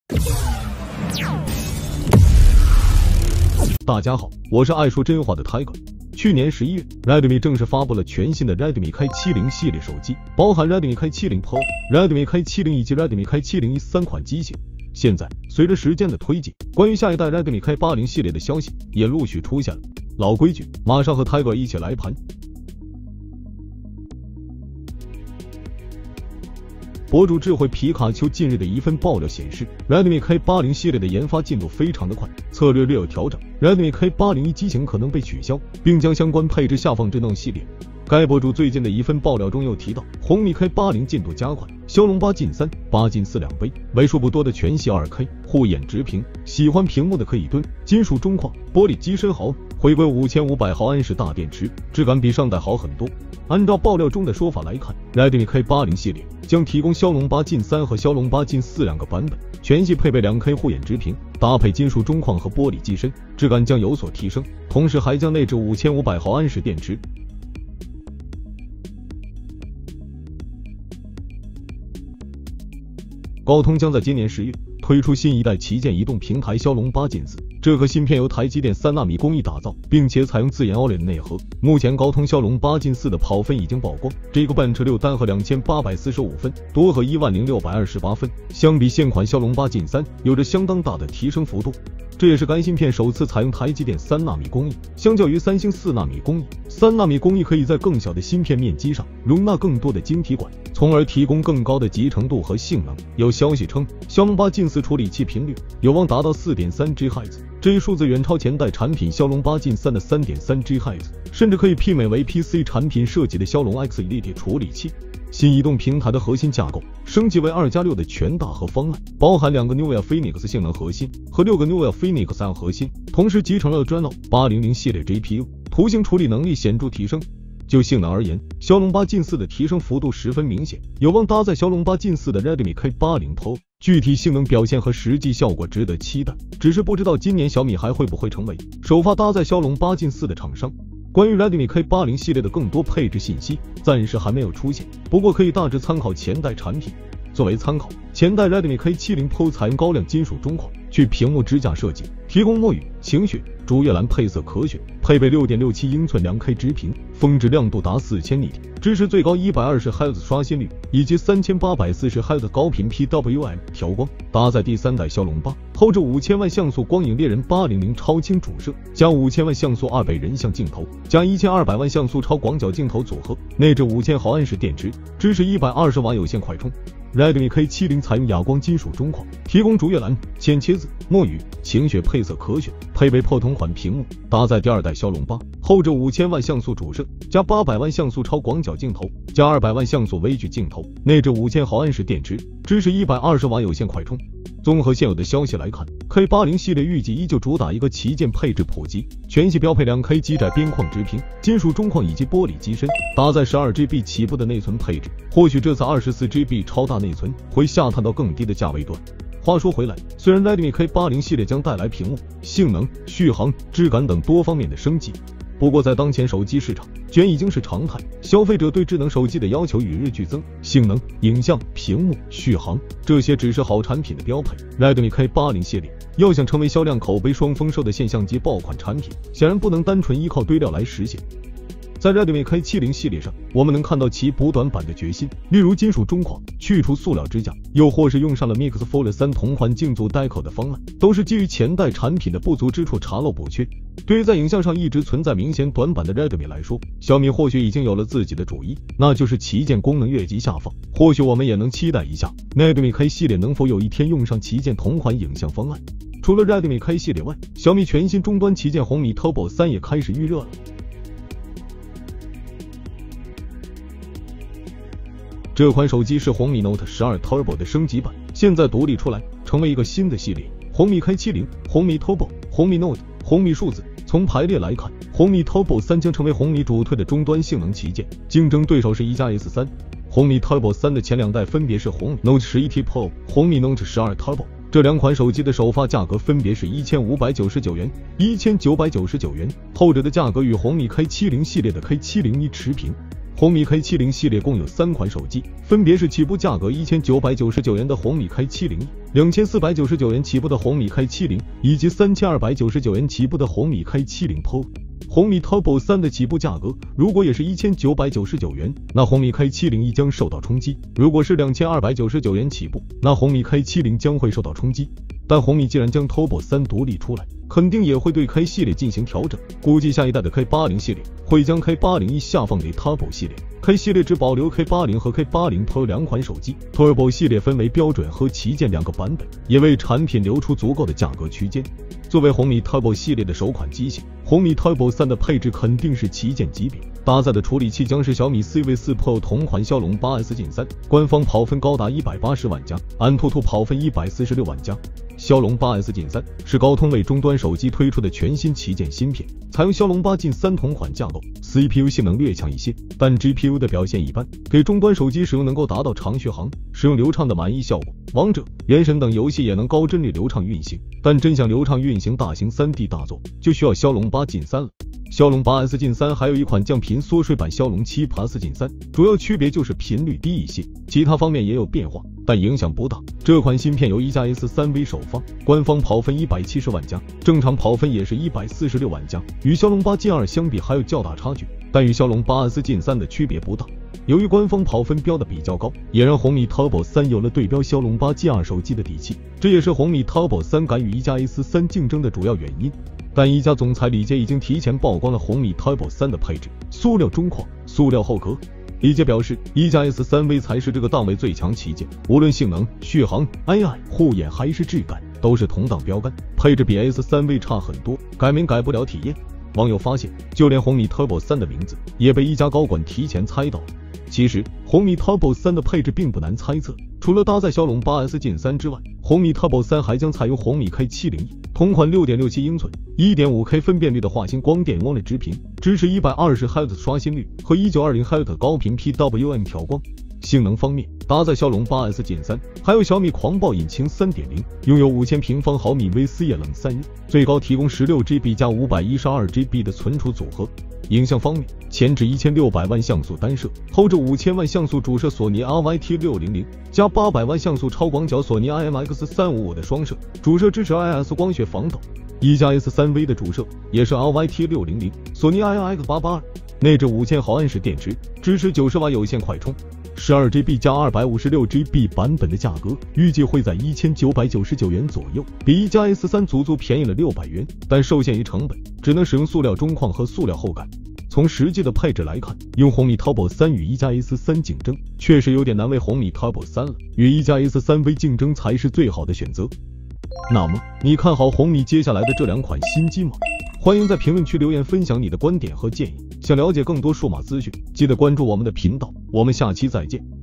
大家好，我是爱说真话的 Tiger。去年11月 ，Redmi 正式发布了全新的 Redmi K70 系列手机，包含 Redmi K70 Pro、Redmi K70 以及 Redmi K70E 3款机型。现在，随着时间的推进，关于下一代 Redmi K80 系列的消息也陆续出现了。老规矩，马上和 Tiger 一起来盘。博主智慧皮卡丘近日的一份爆料显示 ，Redmi K80 系列的研发进度非常的快，策略略有调整 ，Redmi K80E 机型可能被取消，并将相关配置下放至 Note 系列。该博主最近的一份爆料中又提到，红米 K80 进度加快，骁龙8 Gen 3、8 Gen 4两杯，为数不多的全系 2K 护眼直屏，喜欢屏幕的可以蹲，金属中框，玻璃机身好，回归5500毫安时大电池，质感比上代好很多。按照爆料中的说法来看 ，Redmi K80 系列将提供骁龙8 Gen 3和骁龙8 Gen 4两个版本，全系配备 2K 护眼直屏，搭配金属中框和玻璃机身，质感将有所提升，同时还将内置5500毫安时电池。高通将在今年10月推出新一代旗舰移动平台骁龙8 Gen 4，这颗芯片由台积电3纳米工艺打造，并且采用自研 OLED 内核。目前高通骁龙8 Gen 4的跑分已经曝光，这个Bench 6单核2845分，多核10628分，相比现款骁龙8 Gen 3有着相当大的提升幅度。这也是该芯片首次采用台积电3纳米工艺，相较于三星4纳米工艺，3纳米工艺可以在更小的芯片面积上容纳更多的晶体管，从而提供更高的集成度和性能。有消息称，骁龙8 Gen 4处理器频率有望达到 4.3 GHz， 这一数字远超前代产品骁龙8 Gen 3的 3.3 GHz， 甚至可以媲美为 PC 产品设计的骁龙 X 立体处理器。新移动平台的核心架构升级为2+6的全大核方案，包含2个 Nuvia Phoenix 性能核心和6个 Nuvia Phoenix 3核心，同时集成了 Adreno 800系列 GPU， 图形处理能力显著提升。就性能而言，骁龙8 Gen 4的提升幅度十分明显，有望搭载骁龙8 Gen 4的 Redmi K80 Pro， 具体性能表现和实际效果值得期待。只是不知道今年小米还会不会成为首发搭载骁龙8 Gen 4的厂商。关于 Redmi K80 系列的更多配置信息暂时还没有出现，不过可以大致参考前代产品。作为参考，前代 Redmi K70 Pro 采用高亮金属中框去屏幕支架设计，提供墨雨、晴雪、竹叶蓝配色可选，配备 6.67 英寸 2K 直屏，峰值亮度达4000尼特，支持最高120Hz 刷新率以及3840Hz 高频 PWM 调光，搭载第3代骁龙8，后置5000万像素光影猎人800超清主摄，加5000万像素2倍人像镜头，加1200万像素超广角镜头组合，内置5000毫安时电池，支持120瓦有线快充。Redmi K70 采用哑光金属中框，提供竹叶蓝、浅茄子、墨雨、晴雪配色可选，配备破同款屏幕，搭载第2代骁龙8，后置5000万像素主摄，加800万像素超广角镜头，加200万像素微距镜头，内置5000毫安时电池，支持120瓦有线快充。综合现有的消息来看 ，K80 系列预计依旧主打一个旗舰配置普及，全系标配 2K 机窄边框直屏、金属中框以及玻璃机身，搭载 12GB 起步的内存配置。或许这次 24GB 超大内存会下探到更低的价位段。话说回来，虽然 Redmi K80 系列将带来屏幕、性能、续航、质感等多方面的升级，不过在当前手机市场，卷已经是常态，消费者对智能手机的要求与日俱增，性能、影像、屏幕、续航，这些只是好产品的标配。Redmi K80 系列要想成为销量口碑双丰收的现象级爆款产品，显然不能单纯依靠堆料来实现。在 Redmi K70 系列上，我们能看到其补短板的决心，例如金属中框、去除塑料支架，又或是用上了 Mix Fold 3同款镜组带口的方案，都是基于前代产品的不足之处查漏补缺。对于在影像上一直存在明显短板的 Redmi 来说，小米或许已经有了自己的主意，那就是旗舰功能越级下放。或许我们也能期待一下 Redmi K 系列能否有一天用上旗舰同款影像方案。除了 Redmi K 系列外，小米全新终端旗舰红米 Turbo 3也开始预热了。这款手机是红米 Note 12 Turbo 的升级版，现在独立出来，成为一个新的系列。红米 K70、红米 Turbo、红米 Note、红米数字。从排列来看，红米 Turbo 3将成为红米主推的终端性能旗舰，竞争对手是1+S3。红米 Turbo 3的前2代分别是红米 Note 11T Pro、红米 Note 12 Turbo。这2款手机的首发价格分别是1599元、1999元，后者的价格与红米 K70 系列的 K70E 持平。 红米 K70 系列共有3款手机，分别是起步价格1999元的红米 K70、2499元起步的红米 K70，以及3299元起步的红米 K70 Pro。红米 Turbo 3的起步价格如果也是1999元，那红米 K70 亦将受到冲击；如果是2299元起步，那红米 K70 将会受到冲击。但红米既然将 Turbo 3独立出来，肯定也会对 K 系列进行调整，估计下一代的 K80 系列会将 K80 下放给 Turbo 系列， K 系列只保留 K80 和 K80 Pro 2款手机， Turbo 系列分为标准和旗舰2个版本，也为产品留出足够的价格区间。作为红米 Turbo 系列的首款机型，红米 Turbo 3的配置肯定是旗舰级别，搭载的处理器将是小米 CV4 Pro 同款骁龙 8S Gen 3，官方跑分高达180万加，安兔兔跑分146万加。骁龙 8S Gen 3是高通为终端手机推出的全新旗舰芯片，采用骁龙8 Gen 3同款架构， CPU 性能略强一些，但 GPU 的表现一般，给终端手机使用能够达到长续航、使用流畅的满意效果。王者、原神等游戏也能高帧率流畅运行，但真想流畅运行大型 3D 大作，就需要骁龙8 Gen 3了。骁龙 8S Gen 3还有一款降频缩水版骁龙7 Plus Gen 3，主要区别就是频率低一些，其他方面也有变化，但影响不大。这款芯片由1加 S3V 首发，官方跑分170万加，正常跑分也是146万加，与骁龙8 Gen 2相比还有较大差距，但与骁龙 8S Gen 3的区别不大。由于官方跑分标的比较高，也让红米 Turbo 3有了对标骁龙8 Gen 2手机的底气，这也是红米 Turbo 3敢与1加 S3竞争的主要原因。但一加总裁李杰已经提前曝光了红米 Turbo 3的配置：塑料中框、塑料后壳。李杰表示，1加 S3V 才是这个档位最强旗舰，无论性能、续航、AI、护眼还是质感，都是同档标杆，配置比 S3V 差很多，改名改不了体验。网友发现，就连红米 Turbo 3的名字也被一加高管提前猜到了。其实红米 Turbo 3的配置并不难猜测，除了搭载骁龙 8S Gen 3之外，红米 Turbo 3还将采用红米 K70E 同款 6.67 英寸 1.5K 分辨率的画星光电 OLED 直屏，支持120Hz 刷新率和 1920Hz 高频 PWM 调光。性能方面，搭载骁龙 8S Gen 3，还有小米狂暴引擎 3.0， 拥有5000平方毫米 VC 液冷散热，最高提供 16GB 加 512GB 的存储组合。影像方面，前置1600万像素单摄，后置5000万像素主摄索尼 RYT600 加800万像素超广角索尼 IMX355 的双摄，主摄支持 IS 光学防抖。1加 S3V 的主摄也是 RYT600 索尼 IMX882，内置5000毫安时电池，支持90瓦有线快充。12GB 加 256GB 版本的价格预计会在1999元左右，比1加 S3足足便宜了600元，但受限于成本，只能使用塑料中框和塑料后盖。从实际的配置来看，用红米 Turbo 3与1加 S3竞争，确实有点难为红米 Turbo 3了，与1加 S3V 竞争才是最好的选择。那么，你看好红米接下来的这2款新机吗？欢迎在评论区留言分享你的观点和建议。想了解更多数码资讯，记得关注我们的频道。我们下期再见。